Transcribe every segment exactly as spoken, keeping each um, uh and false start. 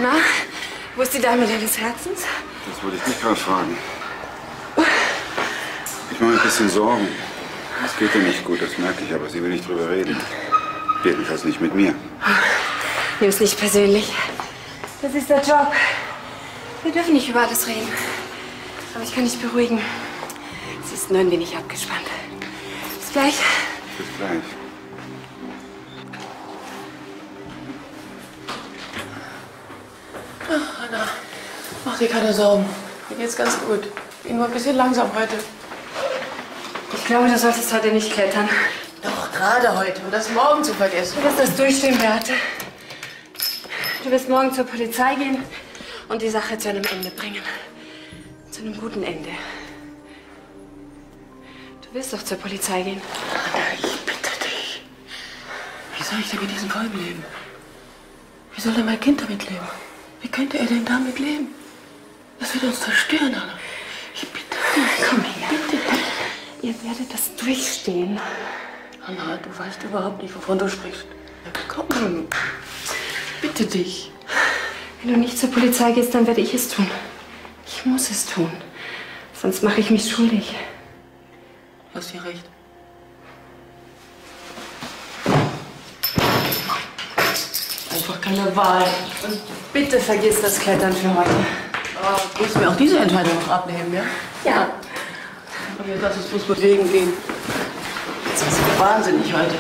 Na, wo ist die Dame deines Herzens? Das wollte ich dich gerade fragen. Ich mache mir ein bisschen Sorgen. Es geht ihr nicht gut, das merke ich, aber sie will nicht drüber reden. Jedenfalls nicht mit mir. Nimm es nicht persönlich. Das ist der Job. Wir dürfen nicht über alles reden. Aber ich kann dich beruhigen. Sie ist nur ein wenig abgespannt. Bis gleich. Bis gleich. Ach, Anna, mach dir keine Sorgen. Mir geht's ganz gut. Bin nur ein bisschen langsam heute. Ich glaube, du solltest heute nicht klettern. Doch, gerade heute. Und das morgen zu vergessen. Du wirst das durchstehen, Beate. Du wirst morgen zur Polizei gehen und die Sache zu einem Ende bringen. Zu einem guten Ende. Du wirst doch zur Polizei gehen. Anna, ich bitte dich. Wie soll ich denn mit diesem Kolben leben? Wie soll denn mein Kind damit leben? Wie könnte er denn damit leben? Das wird uns zerstören, Anna. Ich bitte dich. Komm her. Bitte dich. Ihr werdet das durchstehen. Anna, du weißt überhaupt nicht, wovon du sprichst. Komm. Bitte dich. Wenn du nicht zur Polizei gehst, dann werde ich es tun. Ich muss es tun. Sonst mache ich mich schuldig. Du hast ja recht. Einfach keine Wahl. Und bitte vergiss das Klettern für heute. Oh, du musst mir auch diese Entscheidung noch abnehmen, ja? Ja. Und jetzt lass uns bloß bewegen gehen. Jetzt ist es wahnsinnig heute.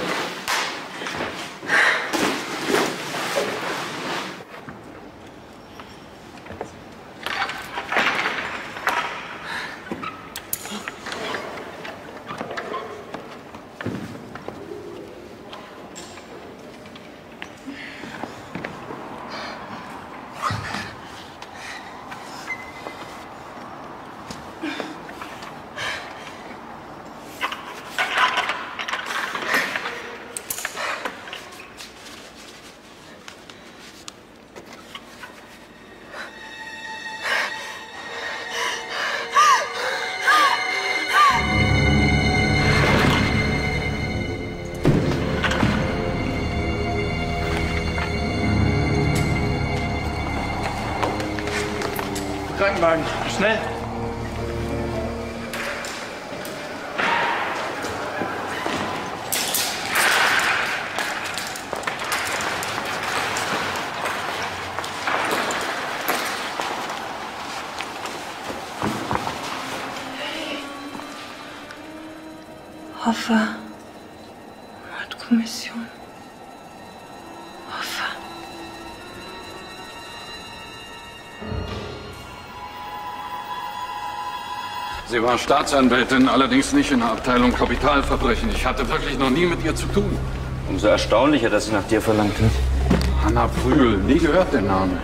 Krankenwagen, schnell! Hoffa. Mordkommission. Hoffa. Sie war Staatsanwältin, allerdings nicht in der Abteilung Kapitalverbrechen. Ich hatte wirklich noch nie mit ihr zu tun. Umso erstaunlicher, dass sie nach dir verlangt hat. Hanna Prügel, nie gehört der Name.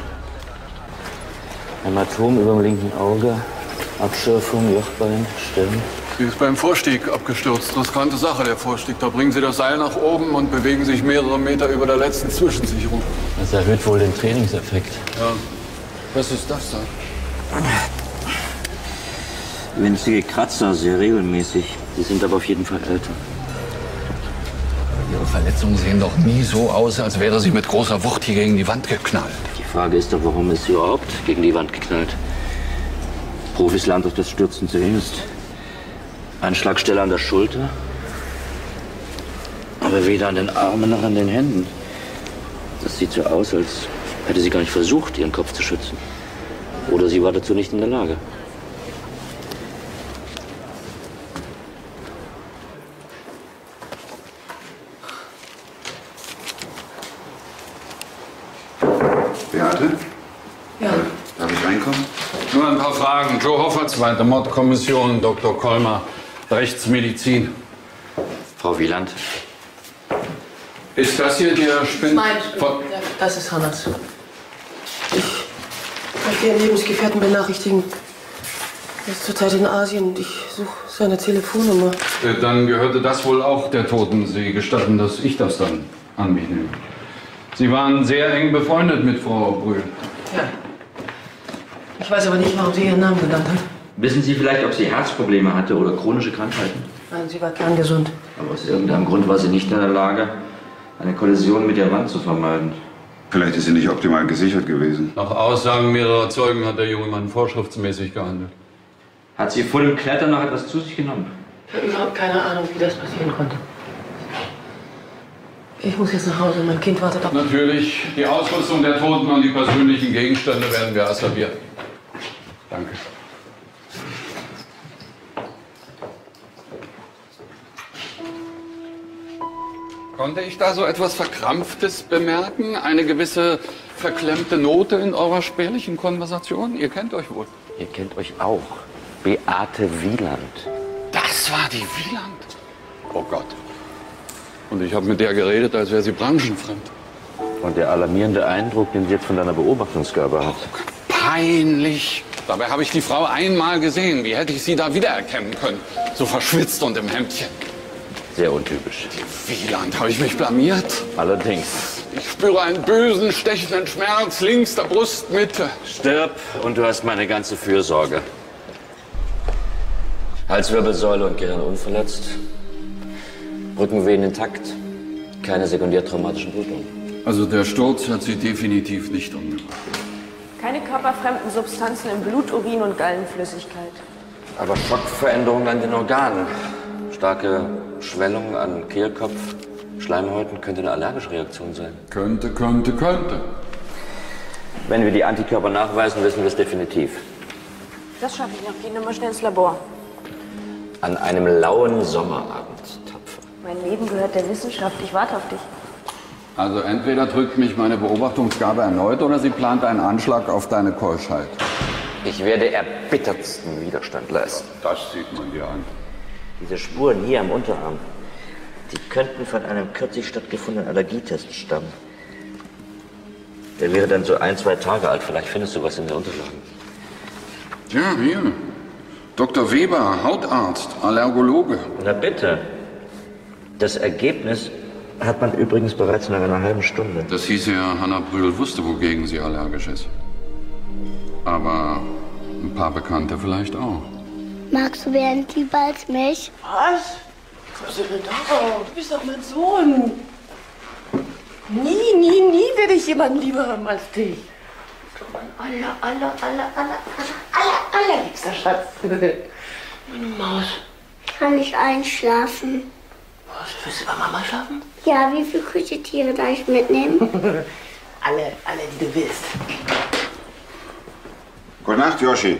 Hämatom über dem linken Auge, Abschürfung, Jochbein, Stirn. Sie ist beim Vorstieg abgestürzt. Riskante Sache, der Vorstieg. Da bringen Sie das Seil nach oben und bewegen sich mehrere Meter über der letzten Zwischensicherung. Das erhöht wohl den Trainingseffekt. Ja. Was ist das da? Winzige Kratzer, sehr regelmäßig. Die sind aber auf jeden Fall älter. Ihre Verletzungen sehen doch nie so aus, als wäre sie mit großer Wucht hier gegen die Wand geknallt. Die Frage ist doch, warum ist sie überhaupt gegen die Wand geknallt? Profis lernen doch das Stürzen zuerst. Einschlagstelle an der Schulter, aber weder an den Armen noch an den Händen. Das sieht so aus, als hätte sie gar nicht versucht, ihren Kopf zu schützen. Oder sie war dazu nicht in der Lage. Beate? Ja. Darf ich reinkommen? Nur ein paar Fragen. Joe Hoffa, zweite Mordkommission, Doktor Kolmer, Rechtsmedizin. Frau Wieland? Ist das hier der Spind... Mein von... ja, das ist Hannas. Ich möchte Ihren Lebensgefährten benachrichtigen. Er ist zurzeit in Asien und ich suche seine Telefonnummer. Äh, Dann gehörte das wohl auch der Toten. Sie gestatten, dass ich das dann an mich nehme. Sie waren sehr eng befreundet mit Frau Brühl. Ja. Ich weiß aber nicht, warum sie ihren Namen genannt hat. Wissen Sie vielleicht, ob sie Herzprobleme hatte oder chronische Krankheiten? Nein, sie war kerngesund. Aber aus irgendeinem Grund war sie nicht in der Lage, eine Kollision mit der Wand zu vermeiden. Vielleicht ist sie nicht optimal gesichert gewesen. Nach Aussagen mehrerer Zeugen hat der junge Mann vorschriftsmäßig gehandelt. Hat sie vor dem Klettern noch etwas zu sich genommen? Ich habe überhaupt keine Ahnung, wie das passieren konnte. Ich muss jetzt nach Hause, mein Kind wartet auf... Natürlich, die Ausrüstung der Toten und die persönlichen Gegenstände werden wir asservieren. Danke. Konnte ich da so etwas Verkrampftes bemerken? Eine gewisse verklemmte Note in eurer spärlichen Konversation? Ihr kennt euch wohl. Ihr kennt euch auch. Beate Wieland. Das war die Wieland? Oh Gott. Und ich habe mit der geredet, als wäre sie branchenfremd. Und der alarmierende Eindruck, den sie jetzt von deiner Beobachtungsgabe hat. Peinlich. Dabei habe ich die Frau einmal gesehen. Wie hätte ich sie da wiedererkennen können? So verschwitzt und im Hemdchen. Sehr untypisch. Die Wieland, habe ich mich blamiert? Allerdings. Ich spüre einen bösen, stechenden Schmerz links der Brustmitte. Stirb und du hast meine ganze Fürsorge. Halswirbelsäule und Gehirn unverletzt. Rückenvenen intakt. Keine sekundärtraumatischen Blutungen. Also der Sturz hat sie definitiv nicht umgebracht. Keine körperfremden Substanzen im Blut, Urin und Gallenflüssigkeit. Aber Schockveränderungen an den Organen. Starke Schwellungen an Kehlkopf, Schleimhäuten könnte eine allergische Reaktion sein. Könnte, könnte, könnte. Wenn wir die Antikörper nachweisen, wissen wir es definitiv. Das schaffe ich noch. Geh nur mal schnell ins Labor. An einem lauen Sommerabend, tapfer. Mein Leben gehört der Wissenschaft. Ich warte auf dich. Also entweder drückt mich meine Beobachtungsgabe erneut oder sie plant einen Anschlag auf deine Keuschheit. Ich werde erbittertsten Widerstand leisten. Das sieht man dir an. Diese Spuren hier am Unterarm, die könnten von einem kürzlich stattgefundenen Allergietest stammen. Der wäre dann so ein, zwei Tage alt. Vielleicht findest du was in den Unterlagen. Ja, hier. Doktor Weber, Hautarzt, Allergologe. Na bitte. Das Ergebnis hat man übrigens bereits nach einer halben Stunde. Das hieße ja, Hanna Brühl wusste, wogegen sie allergisch ist. Aber ein paar Bekannte vielleicht auch. Magst du Bernd lieber als mich? Was? Was ist denn darauf? Du bist doch mein Sohn. Nie, nie, nie werde ich jemanden lieber haben als dich. Du mein aller, aller, aller, aller, aller, aller, allerliebster Schatz. Meine Maus. Kann ich einschlafen? Was, willst du bei Mama schlafen? Ja, wie viele Kuscheltiere darf ich mitnehmen? alle, alle, die du willst. Gute Nacht, Yoshi.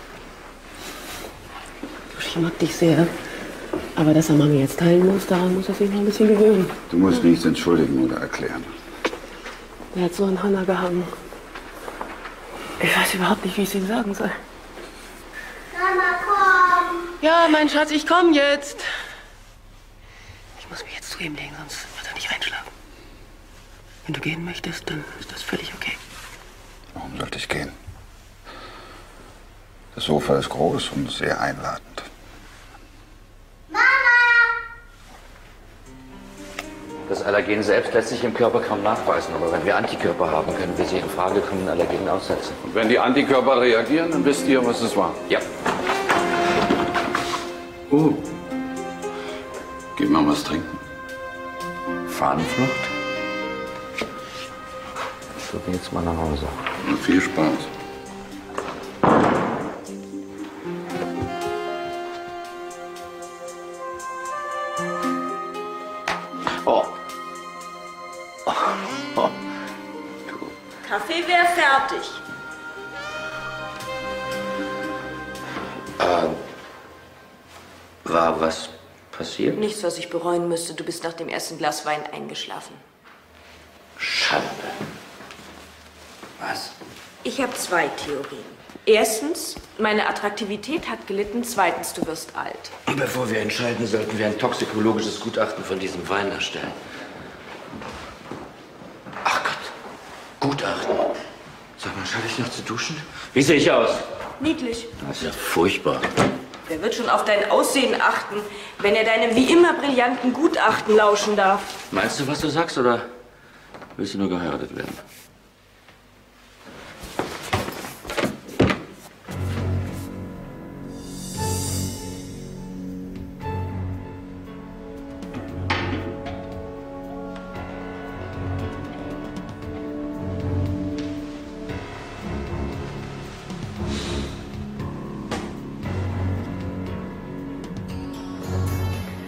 Ich mag dich sehr. Aber dass er Mami jetzt teilen muss, daran muss er sich noch ein bisschen gewöhnen. Du musst nichts entschuldigen oder erklären. Er hat so an Hanna gehangen. Ich weiß überhaupt nicht, wie ich es ihm sagen soll. Mama, komm! Ja, mein Schatz, ich komme jetzt. Ich muss mich jetzt zu ihm legen, sonst wird er nicht einschlafen. Wenn du gehen möchtest, dann ist das völlig okay. Warum sollte ich gehen? Das Sofa ist groß und sehr einladend. Das Allergen selbst lässt sich im Körper kaum nachweisen. Aber wenn wir Antikörper haben, können wir sie in Frage kommenden Allergenen aussetzen. Und wenn die Antikörper reagieren, dann wisst ihr, was es war. Ja. Oh. Gib mal was trinken. Fahnenflucht? So, jetzt mal nach Hause. Und viel Spaß. Oh. Oh. Oh. Kaffee wäre fertig. Ähm. War was passiert? Nichts, was ich bereuen müsste. Du bist nach dem ersten Glas Wein eingeschlafen. Schande. Was? Ich habe zwei Theorien. Erstens, meine Attraktivität hat gelitten. Zweitens, du wirst alt. Bevor wir entscheiden, sollten wir ein toxikologisches Gutachten von diesem Wein erstellen. Ach Gott, Gutachten. Sag mal, schaffe ich noch zu duschen? Wie sehe ich aus? Niedlich. Das ist ja furchtbar. Wer wird schon auf dein Aussehen achten, wenn er deinem wie immer brillanten Gutachten lauschen darf? Meinst du, was du sagst, oder willst du nur geheiratet werden?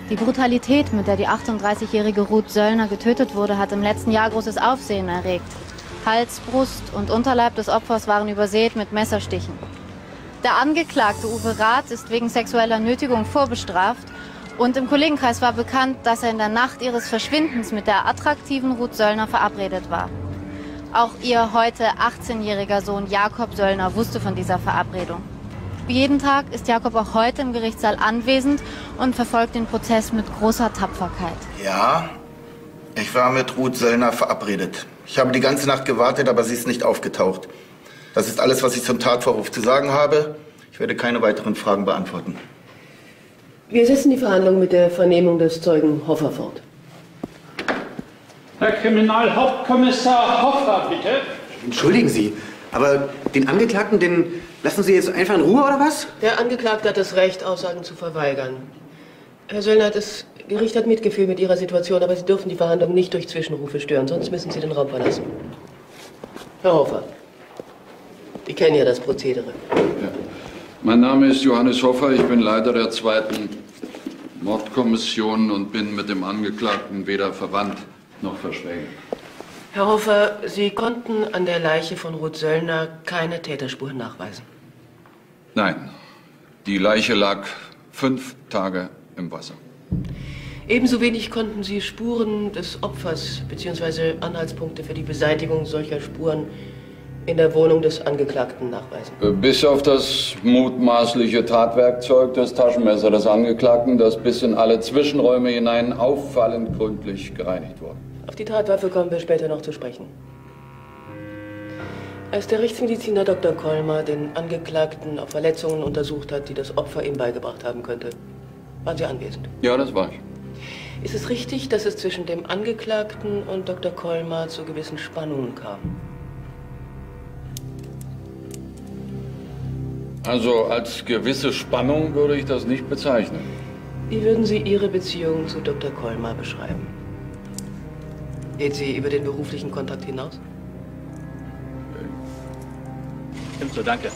Die Brutalität, mit der die achtunddreißigjährige Ruth Söllner getötet wurde, hat im letzten Jahr großes Aufsehen erregt. Hals, Brust und Unterleib des Opfers waren übersät mit Messerstichen. Der Angeklagte Uwe Rath ist wegen sexueller Nötigung vorbestraft und im Kollegenkreis war bekannt, dass er in der Nacht ihres Verschwindens mit der attraktiven Ruth Söllner verabredet war. Auch ihr heute achtzehnjähriger Sohn Jakob Söllner wusste von dieser Verabredung. Wie jeden Tag ist Jakob auch heute im Gerichtssaal anwesend und verfolgt den Prozess mit großer Tapferkeit. Ja, ich war mit Ruth Söllner verabredet. Ich habe die ganze Nacht gewartet, aber sie ist nicht aufgetaucht. Das ist alles, was ich zum Tatvorwurf zu sagen habe. Ich werde keine weiteren Fragen beantworten. Wir setzen die Verhandlung mit der Vernehmung des Zeugen Hoffer fort. Herr Kriminalhauptkommissar Hoffer, bitte. Entschuldigen Sie, aber den Angeklagten, den lassen Sie jetzt einfach in Ruhe, oder was? Der Angeklagte hat das Recht, Aussagen zu verweigern. Herr Söllner, das Gericht hat Mitgefühl mit Ihrer Situation, aber Sie dürfen die Verhandlung nicht durch Zwischenrufe stören, sonst müssen Sie den Raum verlassen. Herr Hoffer, Sie kennen ja das Prozedere. Ja. Mein Name ist Johannes Hoffer, ich bin Leiter der zweiten Mordkommission und bin mit dem Angeklagten weder verwandt noch verschwägert. Herr Hoffer, Sie konnten an der Leiche von Ruth Söllner keine Täterspuren nachweisen. Nein, die Leiche lag fünf Tage im Wasser. Ebenso wenig konnten Sie Spuren des Opfers bzw. Anhaltspunkte für die Beseitigung solcher Spuren in der Wohnung des Angeklagten nachweisen. Bis auf das mutmaßliche Tatwerkzeug, das Taschenmesser des Angeklagten, das bis in alle Zwischenräume hinein auffallend gründlich gereinigt wurde. Auf die Tatwaffe kommen wir später noch zu sprechen. Als der Rechtsmediziner Doktor Kolmar den Angeklagten auf Verletzungen untersucht hat, die das Opfer ihm beigebracht haben könnte, waren Sie anwesend? Ja, das war ich. Ist es richtig, dass es zwischen dem Angeklagten und Doktor Kolmar zu gewissen Spannungen kam? Also als gewisse Spannung würde ich das nicht bezeichnen. Wie würden Sie Ihre Beziehung zu Doktor Kolmar beschreiben? Geht sie über den beruflichen Kontakt hinaus? Stimmt so, danke.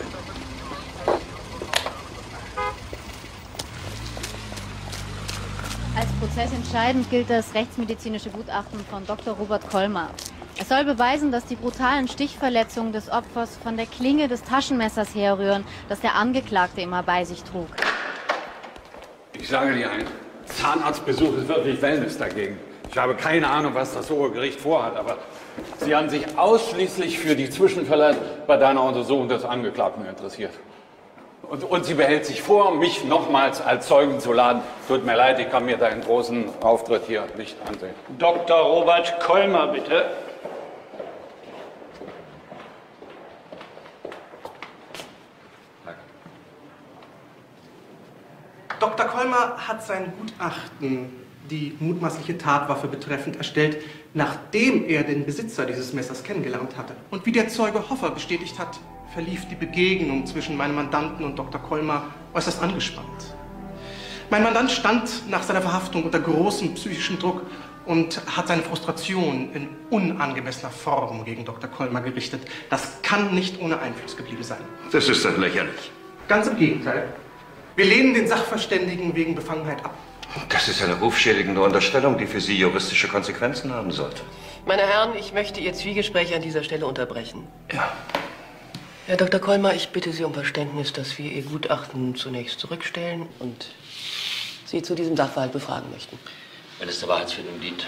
Als prozessentscheidend gilt das rechtsmedizinische Gutachten von Doktor Robert Kolmar. Es soll beweisen, dass die brutalen Stichverletzungen des Opfers von der Klinge des Taschenmessers herrühren, das der Angeklagte immer bei sich trug. Ich sage dir, ein Zahnarztbesuch ist wirklich Wellness dagegen. Ich habe keine Ahnung, was das Hohe Gericht vorhat, aber Sie haben sich ausschließlich für die Zwischenfälle bei deiner Untersuchung des Angeklagten interessiert. Und, und sie behält sich vor, mich nochmals als Zeugen zu laden. Tut mir leid, ich kann mir deinen großen Auftritt hier nicht ansehen. Doktor Robert Kolmar, bitte. Doktor Kolmar hat sein Gutachten, die mutmaßliche Tatwaffe betreffend, erstellt, nachdem er den Besitzer dieses Messers kennengelernt hatte. Und wie der Zeuge Hoffer bestätigt hat, verlief die Begegnung zwischen meinem Mandanten und Doktor Kolmar äußerst angespannt. Mein Mandant stand nach seiner Verhaftung unter großem psychischem Druck und hat seine Frustration in unangemessener Form gegen Doktor Kolmar gerichtet. Das kann nicht ohne Einfluss geblieben sein. Das ist doch lächerlich. Ganz im Gegenteil. Wir lehnen den Sachverständigen wegen Befangenheit ab. Das ist eine rufschädigende Unterstellung, die für Sie juristische Konsequenzen haben sollte. Meine Herren, ich möchte Ihr Zwiegespräch an dieser Stelle unterbrechen. Ja. Herr Doktor Kolmar, ich bitte Sie um Verständnis, dass wir Ihr Gutachten zunächst zurückstellen und Sie zu diesem Sachverhalt befragen möchten. Wenn es der Wahrheitsfindung dient.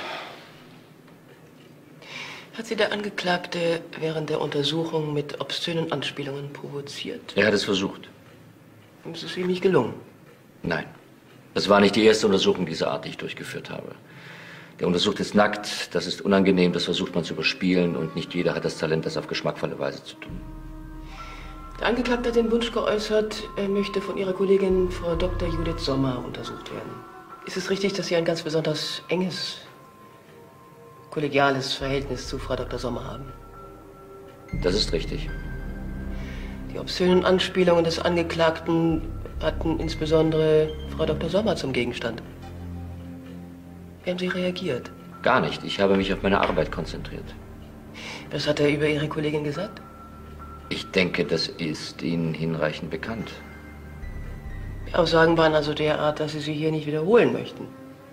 Hat Sie der Angeklagte während der Untersuchung mit obszönen Anspielungen provoziert? Er hat es versucht. Ist es ihm nicht gelungen? Nein. Das war nicht die erste Untersuchung dieser Art, die ich durchgeführt habe. Der untersucht ist nackt, das ist unangenehm, das versucht man zu überspielen und nicht jeder hat das Talent, das auf geschmackvolle Weise zu tun. Der Angeklagte hat den Wunsch geäußert, er möchte von Ihrer Kollegin Frau Doktor Judith Sommer untersucht werden. Ist es richtig, dass Sie ein ganz besonders enges, kollegiales Verhältnis zu Frau Doktor Sommer haben? Das ist richtig. Die obszönen Anspielungen des Angeklagten hatten insbesondere Frau Doktor Sommer zum Gegenstand. Wie haben Sie reagiert? Gar nicht. Ich habe mich auf meine Arbeit konzentriert. Was hat er über Ihre Kollegin gesagt? Ich denke, das ist Ihnen hinreichend bekannt. Aussagen waren also derart, dass Sie sie hier nicht wiederholen möchten.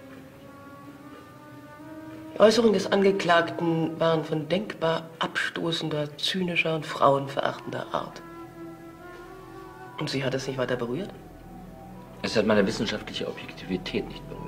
Die Äußerungen des Angeklagten waren von denkbar abstoßender, zynischer und frauenverachtender Art. Und Sie hat es nicht weiter berührt? Es hat meine wissenschaftliche Objektivität nicht berührt.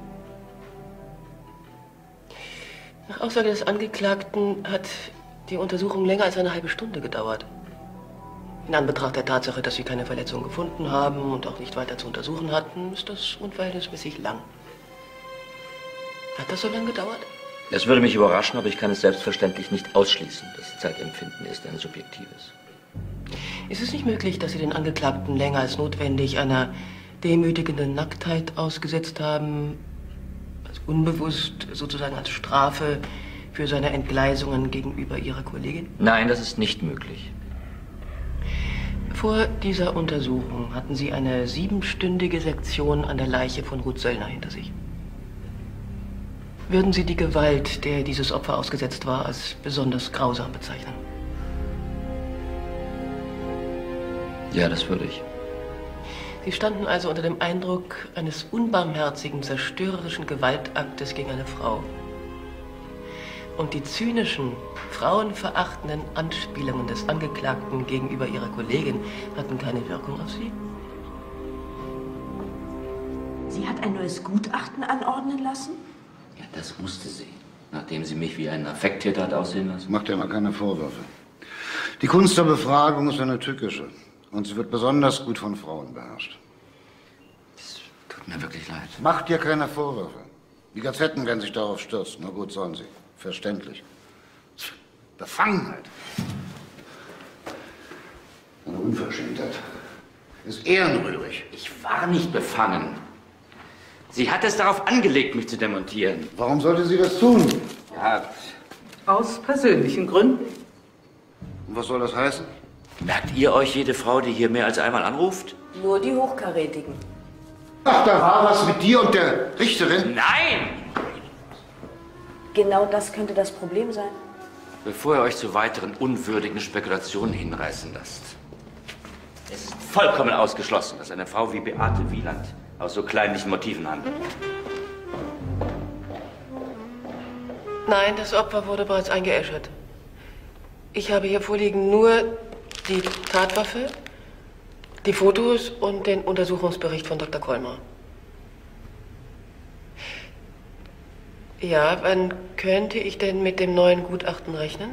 Nach Aussage des Angeklagten hat die Untersuchung länger als eine halbe Stunde gedauert. In Anbetracht der Tatsache, dass Sie keine Verletzung gefunden haben und auch nicht weiter zu untersuchen hatten, ist das unverhältnismäßig lang. Hat das so lange gedauert? Es würde mich überraschen, aber ich kann es selbstverständlich nicht ausschließen. Das Zeitempfinden ist ein subjektives. Ist es nicht möglich, dass Sie den Angeklagten länger als notwendig einer demütigenden Nacktheit ausgesetzt haben, als unbewusst, sozusagen als Strafe für seine Entgleisungen gegenüber Ihrer Kollegin? Nein, das ist nicht möglich. Vor dieser Untersuchung hatten Sie eine siebenstündige Sektion an der Leiche von Ruth Söllner hinter sich. Würden Sie die Gewalt, der dieses Opfer ausgesetzt war, als besonders grausam bezeichnen? Ja, das würde ich. Sie standen also unter dem Eindruck eines unbarmherzigen, zerstörerischen Gewaltaktes gegen eine Frau. Und die zynischen, frauenverachtenden Anspielungen des Angeklagten gegenüber ihrer Kollegin hatten keine Wirkung auf Sie? Sie hat ein neues Gutachten anordnen lassen? Ja, das musste sie, nachdem sie mich wie einen Affekttäter hat aussehen lassen. Macht dir mal keine Vorwürfe. Die Kunst der Befragung ist eine tückische. Und sie wird besonders gut von Frauen beherrscht. Das tut mir wirklich leid. Macht dir keine Vorwürfe. Die Gazetten werden sich darauf stürzen. Na gut, sollen sie. Verständlich. Befangenheit. Eine Unverschämtheit. Ist ehrenrührig. Ich war nicht befangen. Sie hat es darauf angelegt, mich zu demontieren. Warum sollte sie das tun? Ja. Aus persönlichen Gründen. Und was soll das heißen? Merkt ihr euch jede Frau, die hier mehr als einmal anruft? Nur die Hochkarätigen. Ach, da war was mit dir und der Richterin? Nein! Genau das könnte das Problem sein. Bevor ihr euch zu weiteren unwürdigen Spekulationen hinreißen lasst. Es ist vollkommen ausgeschlossen, dass eine Frau wie Beate Wieland aus so kleinlichen Motiven handelt. Nein, das Opfer wurde bereits eingeäschert. Ich habe hier vorliegen nur die Tatwaffe, die Fotos und den Untersuchungsbericht von Doktor Kolmar. Ja, wann könnte ich denn mit dem neuen Gutachten rechnen?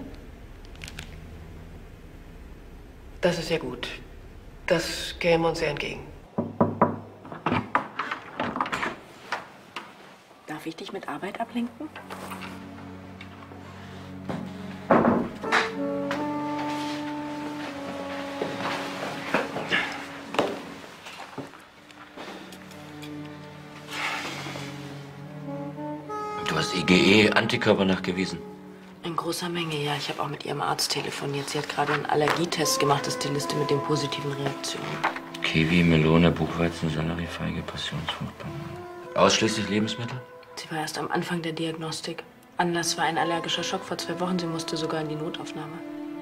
Das ist sehr gut. Das käme uns sehr entgegen. Darf ich dich mit Arbeit ablenken? Du hast I G E-Antikörper nachgewiesen. In großer Menge, ja. Ich habe auch mit ihrem Arzt telefoniert. Sie hat gerade einen Allergietest gemacht, das ist die Liste mit den positiven Reaktionen. Kiwi, Melone, Buchweizen, Sellerie, Feige, Passionsfrucht, Banane. Ausschließlich Lebensmittel? Sie war erst am Anfang der Diagnostik. Anlass war ein allergischer Schock vor zwei Wochen. Sie musste sogar in die Notaufnahme.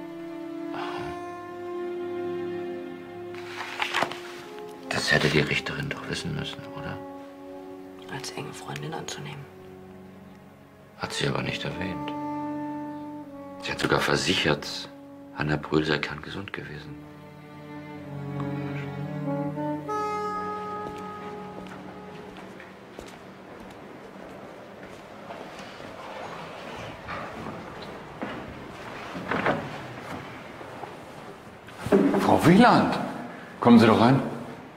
Das hätte die Richterin doch wissen müssen, oder? Als enge Freundin anzunehmen. Hat sie aber nicht erwähnt. Sie hat sogar versichert, Hanna Brühl sei kerngesund gewesen. Frau Wieland, kommen Sie doch rein.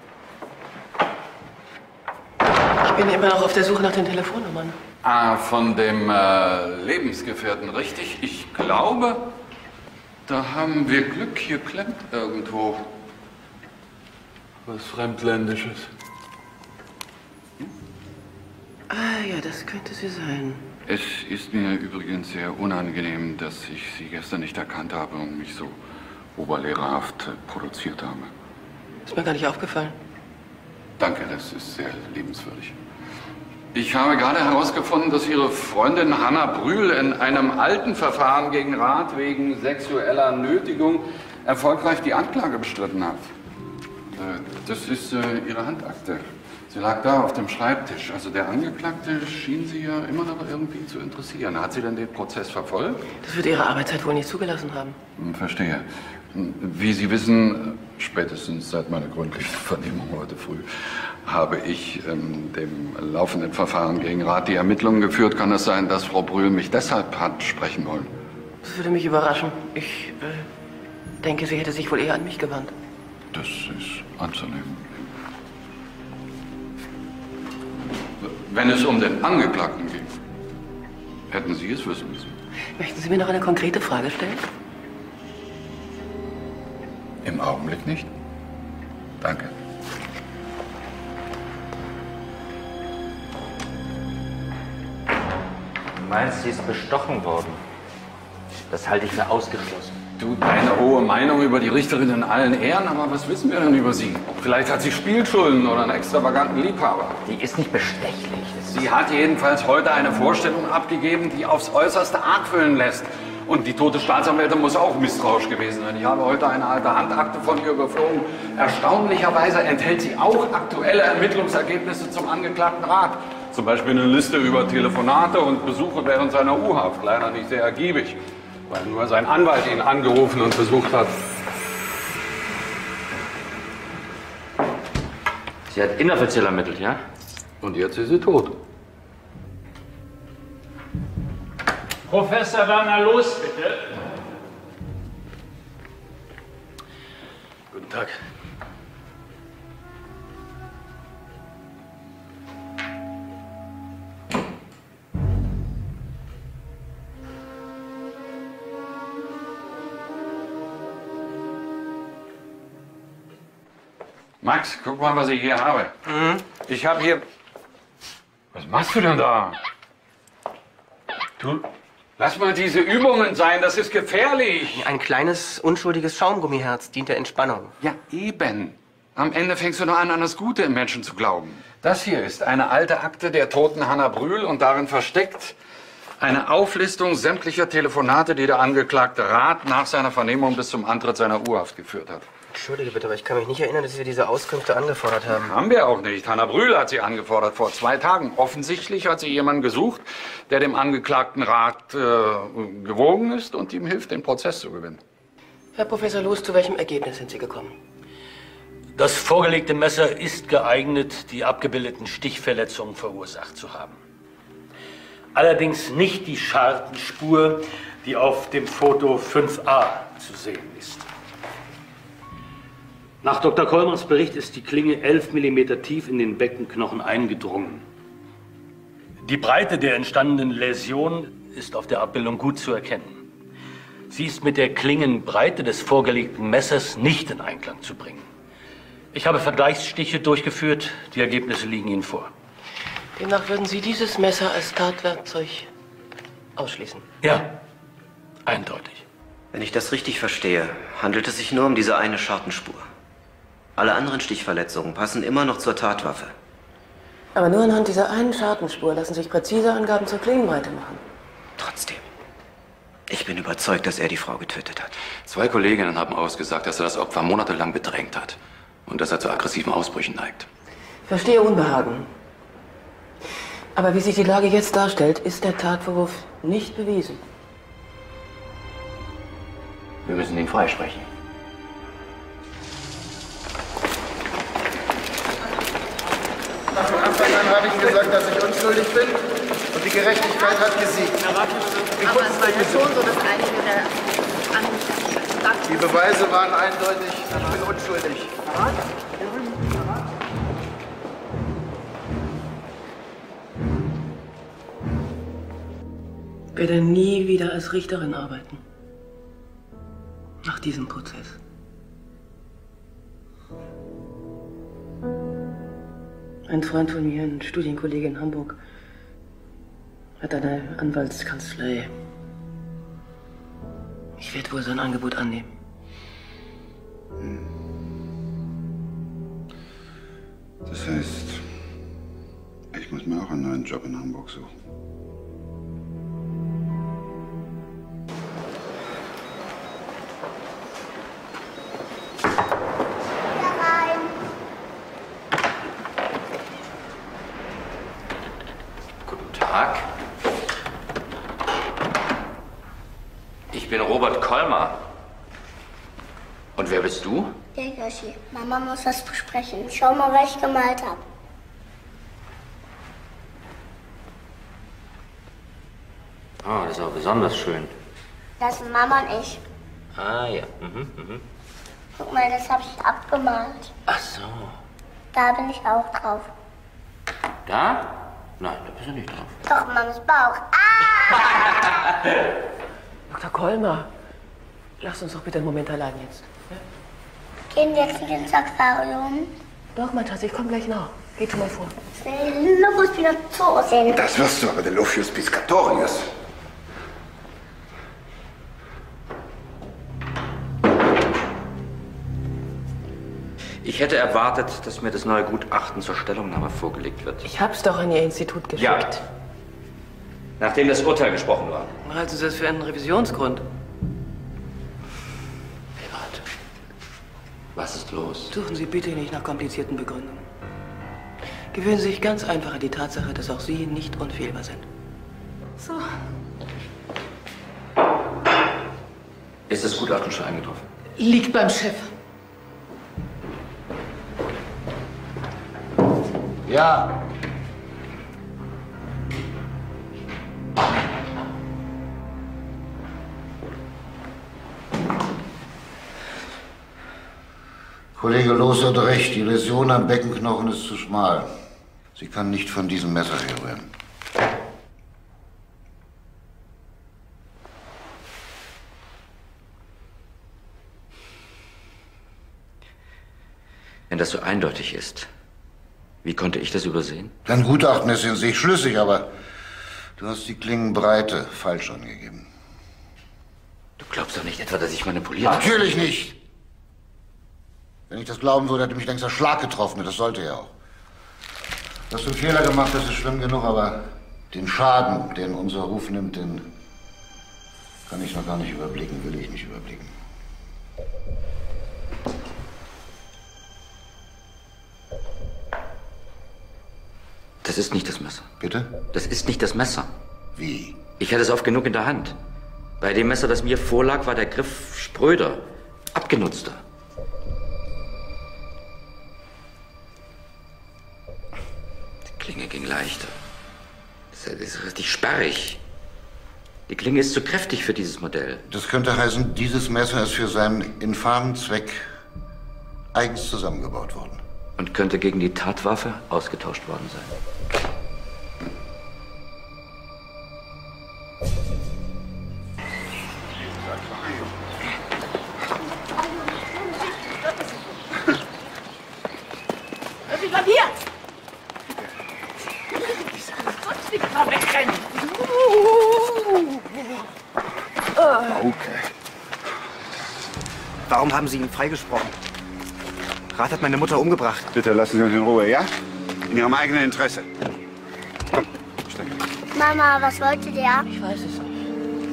Ich bin immer noch auf der Suche nach den Telefonnummern. Ah, von dem äh, Lebensgefährten, richtig? Ich glaube, da haben wir Glück. Hier klemmt irgendwo was Fremdländisches. Ah ja, das könnte sie sein. Es ist mir übrigens sehr unangenehm, dass ich Sie gestern nicht erkannt habe und mich so oberlehrerhaft äh, produziert habe. Ist mir gar nicht aufgefallen. Danke, das ist sehr liebenswürdig. Ich habe gerade herausgefunden, dass Ihre Freundin Hanna Brühl in einem alten Verfahren gegen Rath wegen sexueller Nötigung erfolgreich die Anklage bestritten hat. Das ist äh, Ihre Handakte. Sie lag da auf dem Schreibtisch. Also der Angeklagte schien Sie ja immer noch irgendwie zu interessieren. Hat sie denn den Prozess verfolgt? Das wird Ihre Arbeitszeit wohl nicht zugelassen haben. Hm, verstehe. Wie Sie wissen, spätestens seit meiner gründlichen Vernehmung heute früh, habe ich ähm, dem laufenden Verfahren gegen Rat die Ermittlungen geführt. Kann es sein, dass Frau Brühl mich deshalb hat sprechen wollen? Das würde mich überraschen. Ich äh, denke, sie hätte sich wohl eher an mich gewandt. Das ist anzunehmen. Wenn es um den Angeklagten ging, hätten Sie es wissen müssen. Möchten Sie mir noch eine konkrete Frage stellen? Im Augenblick nicht. Danke. Du meinst, sie ist bestochen worden? Das halte ich für ausgeschlossen. Du, deine hohe Meinung über die Richterin in allen Ehren, aber was wissen wir denn über sie? Vielleicht hat sie Spielschulden oder einen extravaganten Liebhaber. Die ist nicht bestechlich. Sie hat jedenfalls heute eine Vorstellung abgegeben, die aufs Äußerste argwöhnen lässt. Und die tote Staatsanwältin muss auch misstrauisch gewesen sein. Ich habe heute eine alte Handakte von ihr überflogen. Erstaunlicherweise enthält sie auch aktuelle Ermittlungsergebnisse zum Angeklagten Rat. Zum Beispiel eine Liste über Telefonate und Besuche während seiner U-Haft. Leider nicht sehr ergiebig, weil nur sein Anwalt ihn angerufen und besucht hat. Sie hat inoffiziell ermittelt, ja? Und jetzt ist sie tot. Professor Werner Loos, bitte. Guten Tag. Max, guck mal, was ich hier habe. Mhm. Ich habe hier... Was machst du denn da? Du... Lass mal diese Übungen sein, das ist gefährlich. Ein kleines, unschuldiges Schaumgummiherz dient der Entspannung. Ja, eben. Am Ende fängst du nur an, an das Gute im Menschen zu glauben. Das hier ist eine alte Akte der toten Hanna Brühl und darin versteckt eine Auflistung sämtlicher Telefonate, die der Angeklagte Rat nach seiner Vernehmung bis zum Antritt seiner U-Haft geführt hat. Entschuldige bitte, aber ich kann mich nicht erinnern, dass Sie diese Auskünfte angefordert haben. Haben wir auch nicht. Hanna Brühl hat sie angefordert vor zwei Tagen. Offensichtlich hat sie jemanden gesucht, der dem Angeklagten Rat äh, gewogen ist und ihm hilft, den Prozess zu gewinnen. Herr Professor Loos, zu welchem Ergebnis sind Sie gekommen? Das vorgelegte Messer ist geeignet, die abgebildeten Stichverletzungen verursacht zu haben. Allerdings nicht die Schartenspur, die auf dem Foto fünf a zu sehen ist. Nach Doktor Kollmers Bericht ist die Klinge elf Millimeter tief in den Beckenknochen eingedrungen. Die Breite der entstandenen Läsion ist auf der Abbildung gut zu erkennen. Sie ist mit der Klingenbreite des vorgelegten Messers nicht in Einklang zu bringen. Ich habe Vergleichsstiche durchgeführt, die Ergebnisse liegen Ihnen vor. Demnach würden Sie dieses Messer als Tatwerkzeug ausschließen? Ja, eindeutig. Wenn ich das richtig verstehe, handelt es sich nur um diese eine Schartenspur. Alle anderen Stichverletzungen passen immer noch zur Tatwaffe. Aber nur anhand dieser einen Schartenspur lassen sich präzise Angaben zur Klingenbreite machen. Trotzdem. Ich bin überzeugt, dass er die Frau getötet hat. Zwei Kolleginnen haben ausgesagt, dass er das Opfer monatelang bedrängt hat und dass er zu aggressiven Ausbrüchen neigt. Verstehe Unbehagen. Aber wie sich die Lage jetzt darstellt, ist der Tatvorwurf nicht bewiesen. Wir müssen ihn freisprechen. Von Anfang an habe ich gesagt, dass ich unschuldig bin und die Gerechtigkeit hat gesiegt. Aber es war ja schon so, dass einige der Angeklagten... Die Beweise waren eindeutig, ich bin unschuldig. Ich werde nie wieder als Richterin arbeiten. Nach diesem Prozess. Ein Freund von mir, ein Studienkollege in Hamburg, hat eine Anwaltskanzlei. Ich werde wohl sein Angebot annehmen. Das heißt, ich muss mir auch einen neuen Job in Hamburg suchen. Rein. Tag. Ich bin Robert Kolmer. Und wer bist du? Der Yoshi. Mama muss das besprechen. Schau mal, was ich gemalt habe. Ah, das ist aber besonders schön. Das sind Mama und ich. Ah, ja. Mhm, mhm. Guck mal, das habe ich abgemalt. Ach so. Da bin ich auch drauf. Da? Nein, da bist du nicht drauf. Doch, Mamas Bauch. Ah! Doktor Kolmer, lass uns doch bitte einen Moment allein jetzt. Gehen wir jetzt nicht ins Aquarium? Doch, mein Schatz, ich komm gleich nach. Geht schon mal vor. Ich will Lupus Pinocchio sehen. Das wirst du aber, der Lophius Piscatorius. Ich hätte erwartet, dass mir das neue Gutachten zur Stellungnahme vorgelegt wird. Ich hab's doch an Ihr Institut geschickt. Ja. Nachdem das Urteil gesprochen war. Halten Sie das für einen Revisionsgrund? Was ist los? Suchen Sie bitte nicht nach komplizierten Begründungen. Gewöhnen Sie sich ganz einfach an die Tatsache, dass auch Sie nicht unfehlbar sind. So. Ist das Gutachten schon eingetroffen? Liegt beim Chef. Ja. Kollege Loos hat recht, die Läsion am Beckenknochen ist zu schmal. Sie kann nicht von diesem Messer herrühren. Wenn das so eindeutig ist, wie konnte ich das übersehen? Dein Gutachten ist in sich schlüssig, aber du hast die Klingenbreite falsch angegeben. Du glaubst doch nicht etwa, dass ich manipuliert habe? Natürlich nicht! Wenn ich das glauben würde, hätte mich längst der Schlag getroffen. Das sollte er auch. Dass du einen Fehler gemacht hast, ist schlimm genug, aber den Schaden, den unser Ruf nimmt, den kann ich noch gar nicht überblicken, will ich nicht überblicken. Das ist nicht das Messer. Bitte? Das ist nicht das Messer. Wie? Ich hatte es oft genug in der Hand. Bei dem Messer, das mir vorlag, war der Griff spröder, abgenutzter. Die Klinge ging leichter. Das ist richtig sperrig. Die Klinge ist zu kräftig für dieses Modell. Das könnte heißen, dieses Messer ist für seinen infamen Zweck eigens zusammengebaut worden. Und könnte gegen die Tatwaffe ausgetauscht worden sein. Sie bleiben hier! Nicht mal wegrennen! Okay. Warum haben Sie ihn freigesprochen? Rat hat meine Mutter umgebracht. Bitte lassen Sie uns in Ruhe, ja? In Ihrem eigenen Interesse. Komm, steig. Mama, was wollte der? Ich weiß es nicht.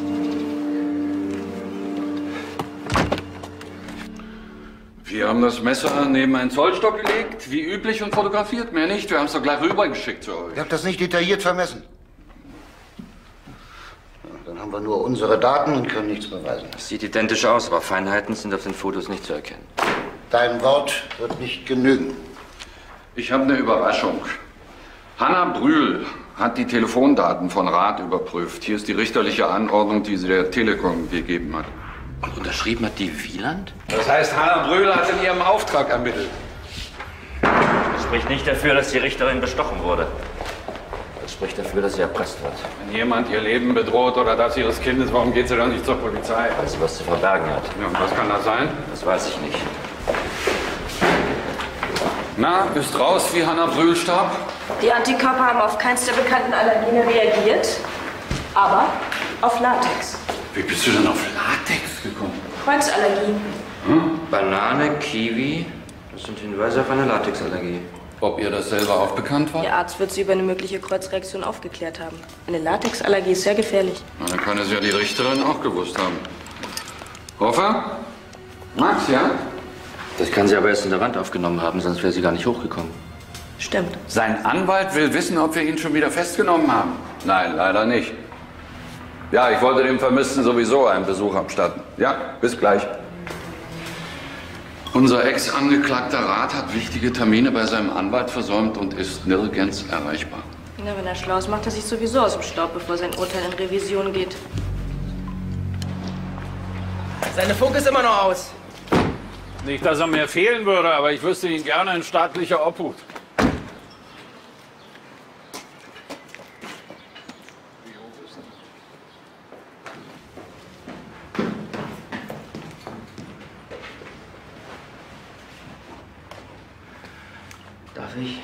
Wir haben das Messer neben einen Zollstock gelegt, wie üblich, und fotografiert. Mehr nicht. Wir haben es doch gleich rübergeschickt zu euch. Ihr habt das nicht detailliert vermessen. Dann haben wir nur unsere Daten und können nichts beweisen. Das sieht identisch aus, aber Feinheiten sind auf den Fotos nicht zu erkennen. Dein Wort wird nicht genügen. Ich habe eine Überraschung. Hanna Brühl hat die Telefondaten von Rath überprüft. Hier ist die richterliche Anordnung, die sie der Telekom gegeben hat. Und unterschrieben hat die Wieland? Das heißt, Hanna Brühl hat in ihrem Auftrag ermittelt. Das spricht nicht dafür, dass die Richterin bestochen wurde. Das spricht dafür, dass sie erpresst wird. Wenn jemand ihr Leben bedroht oder das ihres Kindes, warum geht sie dann nicht zur Polizei? Weil sie was zu verbergen hat. Ja, und was kann das sein? Das weiß ich nicht. Na, ist raus, wie Hanna Brühl starb? Die Antikörper haben auf keins der bekannten Allergene reagiert, aber auf Latex. Wie bist du denn auf Latex gekommen? Kreuzallergie. Hm? Banane, Kiwi, das sind Hinweise auf eine Latexallergie. Ob ihr das selber auch bekannt war? Ihr Arzt wird Sie über eine mögliche Kreuzreaktion aufgeklärt haben. Eine Latexallergie ist sehr gefährlich. Na, dann kann es ja die Richterin auch gewusst haben. Hoffer? Max, ja? Das kann sie aber erst in der Wand aufgenommen haben, sonst wäre sie gar nicht hochgekommen. Stimmt. Sein Anwalt will wissen, ob wir ihn schon wieder festgenommen haben. Nein, leider nicht. Ja, ich wollte dem Vermissten sowieso einen Besuch abstatten. Ja, bis gleich. Unser Ex-Angeklagter Rath hat wichtige Termine bei seinem Anwalt versäumt und ist nirgends erreichbar. Na, wenn er schlau ist, macht er sich sowieso aus dem Staub, bevor sein Urteil in Revision geht. Seine Funk ist immer noch aus. Nicht, dass er mir fehlen würde, aber ich wüsste ihn gerne in staatlicher Obhut. Darf ich?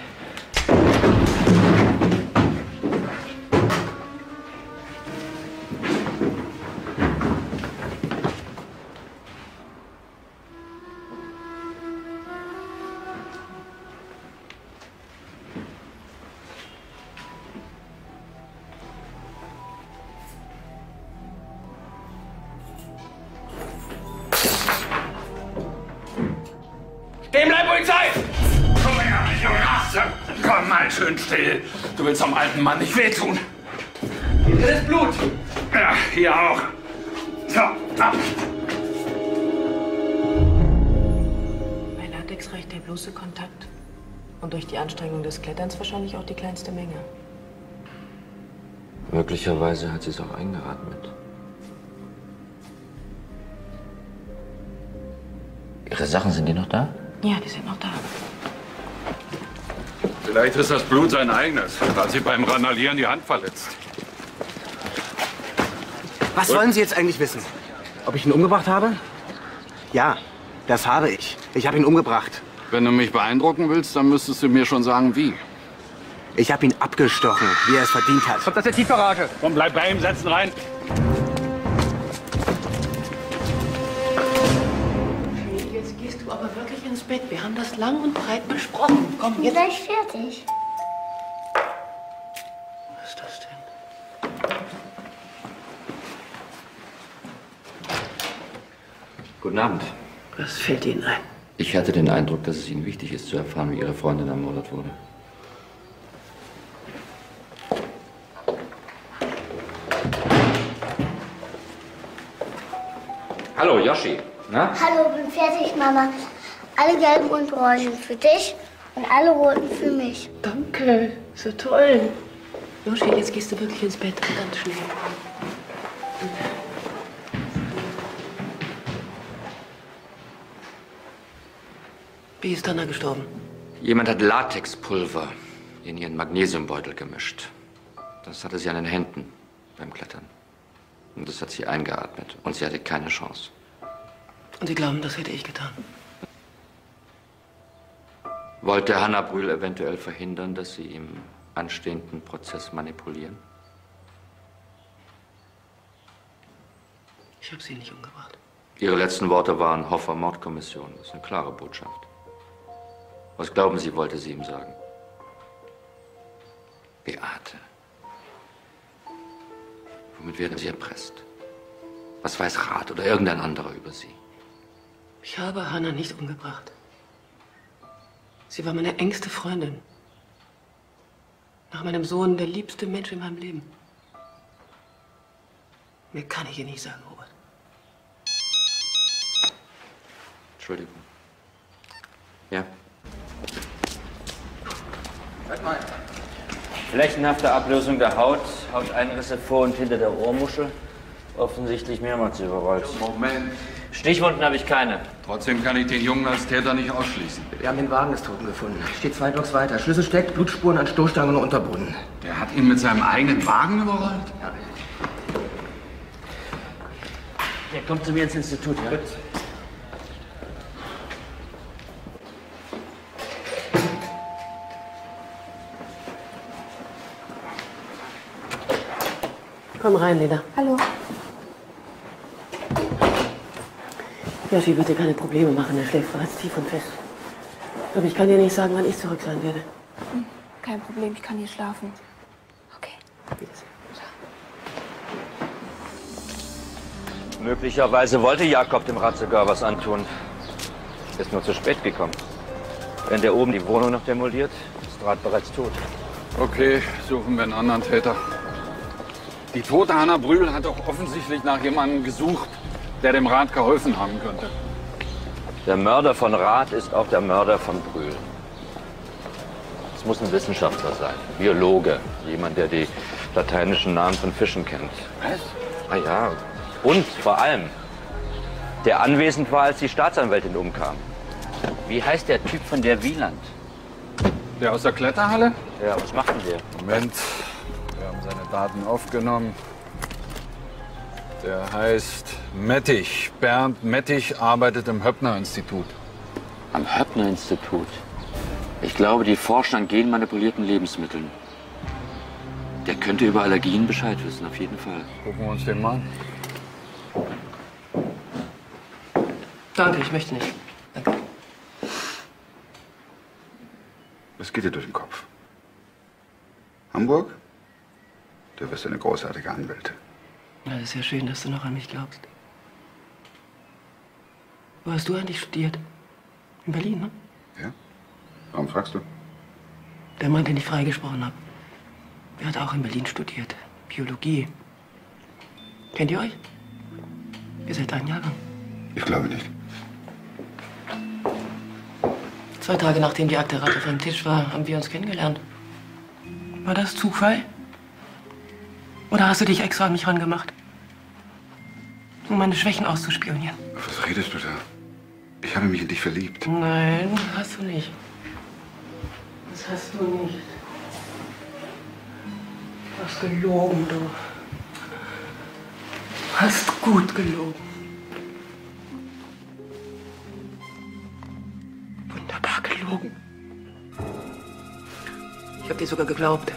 Stehen bleiben, Polizei! Komm her, du Rasse! Komm mal schön still. Du willst am alten Mann nicht wehtun. Hier ist Blut. Ja, hier auch. So, ab. Bei Latex reicht der bloße Kontakt. Und durch die Anstrengung des Kletterns wahrscheinlich auch die kleinste Menge. Möglicherweise hat sie es auch eingeatmet. Ihre Sachen, sind die noch da? Ja, die sind noch da. Vielleicht ist das Blut sein eigenes. Da hat sie beim Randalieren die Hand verletzt. Was wollen Sie jetzt eigentlich wissen? Ob ich ihn umgebracht habe? Ja, das habe ich. Ich habe ihn umgebracht. Wenn du mich beeindrucken willst, dann müsstest du mir schon sagen, wie. Ich habe ihn abgestochen, wie er es verdient hat. Kommt aus der Tiefgarage. Komm, bleib bei ihm, setzen rein. Jetzt gehst du aber wirklich ins Bett. Wir haben das lang und breit besprochen. Komm, jetzt. Gleich fertig. Was ist das denn? Guten Abend. Was fällt Ihnen ein? Ich hatte den Eindruck, dass es Ihnen wichtig ist, zu erfahren, wie Ihre Freundin ermordet wurde. Hallo, Yoshi. Na? Hallo, bin fertig, Mama. Alle gelben und orangen für dich und alle roten für mich. Danke, so toll. Yoshi, jetzt gehst du wirklich ins Bett, ganz schnell. Wie ist Dana gestorben? Jemand hat Latexpulver in ihren Magnesiumbeutel gemischt. Das hatte sie an den Händen beim Klettern. Und das hat sie eingeatmet. Und sie hatte keine Chance. Und Sie glauben, das hätte ich getan? Wollte Hanna Brühl eventuell verhindern, dass Sie im anstehenden Prozess manipulieren? Ich habe sie nicht umgebracht. Ihre letzten Worte waren Hoffer Mordkommission. Das ist eine klare Botschaft. Was glauben Sie, wollte sie ihm sagen? Beate. Womit werden Sie erpresst? Was weiß Rath oder irgendein anderer über Sie? Ich habe Hanna nicht umgebracht. Sie war meine engste Freundin. Nach meinem Sohn der liebste Mensch in meinem Leben. Mehr kann ich ihr nicht sagen, Robert. Entschuldigung. Ja? Warte mal. Flächenhafte Ablösung der Haut, Hauteinrisse vor und hinter der Ohrmuschel. Offensichtlich mehrmals überrollt. Moment. Stichwunden habe ich keine. Trotzdem kann ich den Jungen als Täter nicht ausschließen. Wir haben den Wagen des Toten gefunden. Steht zwei Blocks weiter. Schlüssel steckt, Blutspuren an Stoßstangen und Unterboden. Der hat ihn mit seinem eigenen Wagen überrollt? Ja. Der kommt zu mir ins Institut, ja? Bitte. Komm rein, Lena. Hallo. Yoshi wird dir keine Probleme machen. Er schläft bereits tief und fest. Aber ich kann dir nicht sagen, wann ich zurück sein werde. Hm, kein Problem, ich kann hier schlafen. Okay. Möglicherweise wollte Jakob dem Rat sogar was antun. Ist nur zu spät gekommen. Wenn der oben die Wohnung noch demoliert, ist Rat bereits tot. Okay, suchen wir einen anderen Täter. Die tote Hanna Brühl hat doch offensichtlich nach jemandem gesucht, der dem Rat geholfen haben könnte. Der Mörder von Rath ist auch der Mörder von Brühl. Es muss ein Wissenschaftler sein, Biologe, jemand, der die lateinischen Namen von Fischen kennt. Was? Ah ja, und vor allem, der anwesend war, als die Staatsanwältin umkam. Wie heißt der Typ von der Wieland? Der aus der Kletterhalle? Ja, was macht denn der? Moment, wir haben seine Daten aufgenommen. Der heißt Mettich. Bernd Mettich arbeitet im Höppner-Institut. Am Höppner-Institut? Ich glaube, die forschen an genmanipulierten Lebensmitteln. Der könnte über Allergien Bescheid wissen, auf jeden Fall. Gucken wir uns den mal an. Danke, ich möchte nicht. Danke. Was geht dir durch den Kopf? Hamburg? Du wirst eine großartige Anwältin. Ja, das ist ja schön, dass du noch an mich glaubst. Wo hast du eigentlich studiert? In Berlin, ne? Ja? Warum fragst du? Der Mann, den ich freigesprochen habe. Der hat auch in Berlin studiert. Biologie. Kennt ihr euch? Ihr seid ein Jahrgang. Ich glaube nicht. Zwei Tage nachdem die Akte Rath auf dem Tisch war, haben wir uns kennengelernt. War das Zufall? Oder hast du dich extra an mich rangemacht? Um meine Schwächen auszuspionieren? Was redest du da? Ich habe mich in dich verliebt. Nein, hast du nicht. Das hast du nicht. Du hast gelogen, du. Hast gut gelogen. Wunderbar gelogen. Ich habe dir sogar geglaubt.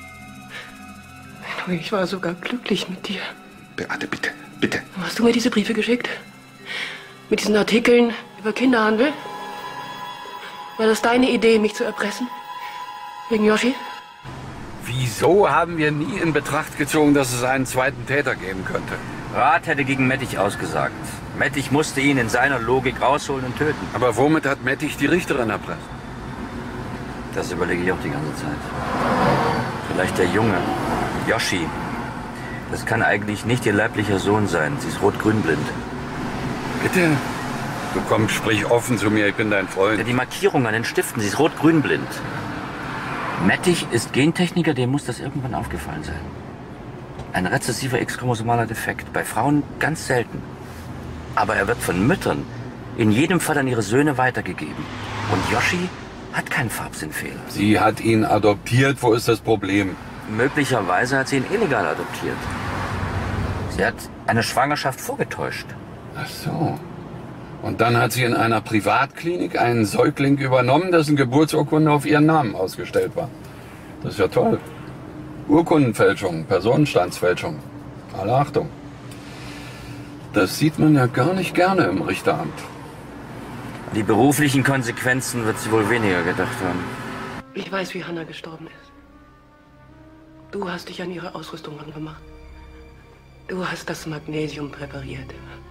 Ich war sogar glücklich mit dir. Beate, bitte, bitte. Hast du mir diese Briefe geschickt? Mit diesen Artikeln über Kinderhandel? War das deine Idee, mich zu erpressen? Wegen Yoshi? Wieso haben wir nie in Betracht gezogen, dass es einen zweiten Täter geben könnte? Rath hätte gegen Mettich ausgesagt. Mettich musste ihn in seiner Logik rausholen und töten. Aber womit hat Mettich die Richterin erpresst? Das überlege ich auch die ganze Zeit. Vielleicht der Junge, Yoshi. Das kann eigentlich nicht ihr leiblicher Sohn sein. Sie ist rot-grün-blind. Bitte? Du kommst, sprich offen zu mir, ich bin dein Freund. Ja, die Markierung an den Stiften, sie ist rot-grün-blind. Mettich ist Gentechniker, dem muss das irgendwann aufgefallen sein. Ein rezessiver X-chromosomaler Defekt. Bei Frauen ganz selten. Aber er wird von Müttern in jedem Fall an ihre Söhne weitergegeben. Und Yoshi hat keinen Farbsinnfehler. Sie hat ihn adoptiert, wo ist das Problem? Möglicherweise hat sie ihn illegal adoptiert. Sie hat eine Schwangerschaft vorgetäuscht. Ach so. Und dann hat sie in einer Privatklinik einen Säugling übernommen, dessen Geburtsurkunde auf ihren Namen ausgestellt war. Das ist ja toll. Urkundenfälschung, Personenstandsfälschung. Alle Achtung. Das sieht man ja gar nicht gerne im Richteramt. Die beruflichen Konsequenzen wird sie wohl weniger gedacht haben. Ich weiß, wie Hanna gestorben ist. Du hast dich an ihre Ausrüstung angemacht. Du hast das Magnesium präpariert.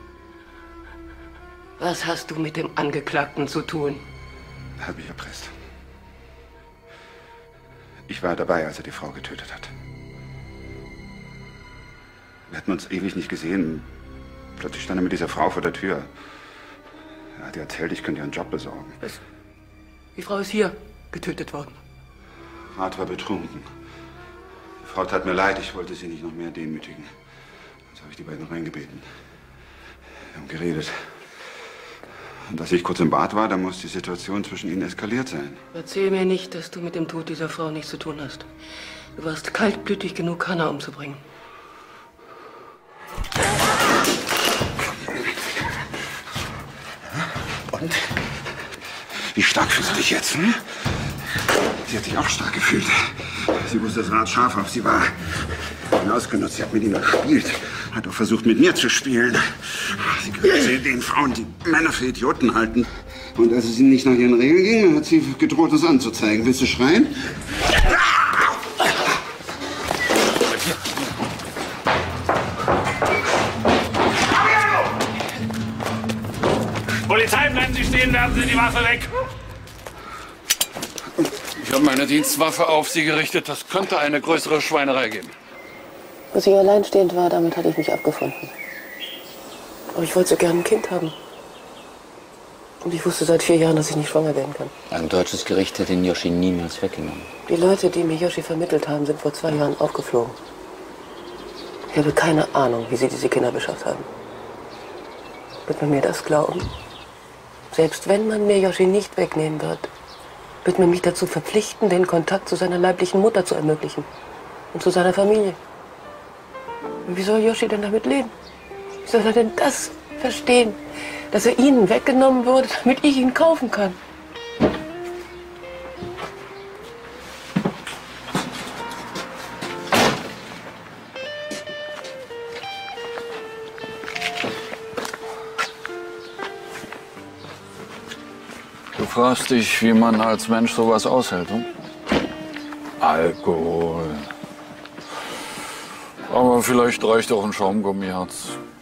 Was hast du mit dem Angeklagten zu tun? Er hat mich erpresst. Ich war dabei, als er die Frau getötet hat. Wir hatten uns ewig nicht gesehen. Plötzlich stand er mit dieser Frau vor der Tür. Er hat ihr erzählt, ich könnte ihr einen Job besorgen. Was? Die Frau ist hier getötet worden. Rath war betrunken. Die Frau tat mir leid, ich wollte sie nicht noch mehr demütigen. Also habe ich die beiden reingebeten. Wir haben geredet. Und als ich kurz im Bad war, dann muss die Situation zwischen ihnen eskaliert sein. Erzähl mir nicht, dass du mit dem Tod dieser Frau nichts zu tun hast. Du warst kaltblütig genug, Hanna umzubringen. Und? Wie stark fühlst du dich jetzt, hm? Sie hat sich auch stark gefühlt. Sie wusste, dass Rath scharf auf sie war. Sie hat ihn ausgenutzt, sie hat mit ihm gespielt. Hat auch versucht, mit mir zu spielen. Sie gehört zu den Frauen, die Männer für Idioten halten. Und als es ihnen nicht nach ihren Regeln ging, hat sie gedroht, uns anzuzeigen. Willst du schreien? Polizei, bleiben Sie stehen, werfen Sie die Waffe weg. Ich habe meine Dienstwaffe auf Sie gerichtet. Das könnte eine größere Schweinerei geben. Als ich alleinstehend war, damit hatte ich mich abgefunden. Aber ich wollte so gerne ein Kind haben. Und ich wusste seit vier Jahren, dass ich nicht schwanger werden kann. Ein deutsches Gericht hätte den Yoshi niemals weggenommen. Die Leute, die mir Yoshi vermittelt haben, sind vor zwei Jahren aufgeflogen. Ich habe keine Ahnung, wie sie diese Kinder beschafft haben. Wird man mir das glauben? Selbst wenn man mir Yoshi nicht wegnehmen wird, wird man mich dazu verpflichten, den Kontakt zu seiner leiblichen Mutter zu ermöglichen. Und zu seiner Familie. Und wie soll Yoshi denn damit leben? Wie soll er denn das verstehen, dass er ihnen weggenommen wurde, damit ich ihn kaufen kann? Du fragst dich, wie man als Mensch sowas aushält, hm? Alkohol. Aber vielleicht reicht auch ein Schaumgummiherz.